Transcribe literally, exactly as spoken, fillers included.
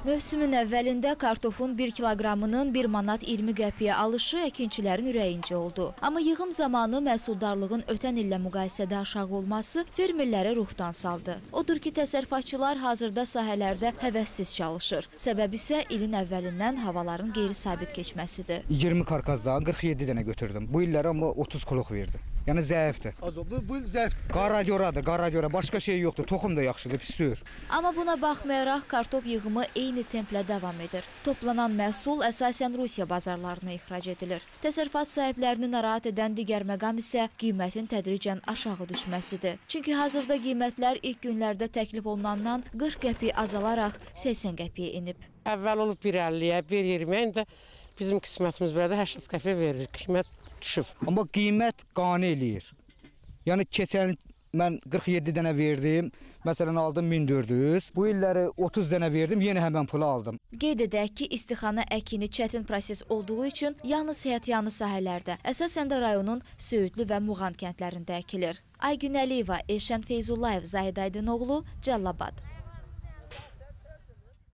Mövsümün əvvəlində kartofun bir kiloqramının bir manat iyirmi qəpiyə alışı əkinçilərin ürəyincə oldu. Amma yığım zamanı məhsuldarlığın ötən illə müqayisədə aşağı olması fermerləri ruhdan saldı. Odur ki, təsərrüfatçılar hazırda sahələrdə həvəssiz çalışır. Səbəb isə ilin əvvəlindən havaların qeyri-sabit keçməsidir. iyirmi karkazdan qırx yeddi dənə götürdüm. Bu illərə amma otuz kuluq verdim. Yəni zəifdir. Bu, bu il zəif. Qaracoradır, qaracora. Başqa şey yoxdur. Toxum da yaxşıdır, pislür. Amma buna baxmayaraq kartof yığımı eyni templə davam edir. Toplanan məhsul əsasən Rusiya bazarlarına ixrac edilir. Təsərrüfat sahiblərini narahat edən digər məqam isə qiymətin tədricən aşağı düşməsidir. Çünki hazırda qiymətlər ilk günlərdə təklif olunandan qırx qəpik azalaraq səksən qəpiyə inib. Əvvəl olub bir əlliyə, bir iyirmiyə, indi bizim qismətimiz belə də səksən qəpiyə verilir. Qiymət düşüb. Amma qiymət qane eləyir. Yəni keçən mən qırx yeddi dənə verdim, məsələn aldım min dörd yüz. Bu illəri otuz dənə verdim, yenə həmən pulu aldım. Qeyd edək ki, istixana əkini çətin proses olduğu üçün yalnız həyətyanı sahələrdə, əsasən də rayonun Söyüdlü və Muğan kəndlərində əkilir. Aygün Əliyeva, Elşən Feyzullayev, Zahid Aydınoğlu, Cəllabad.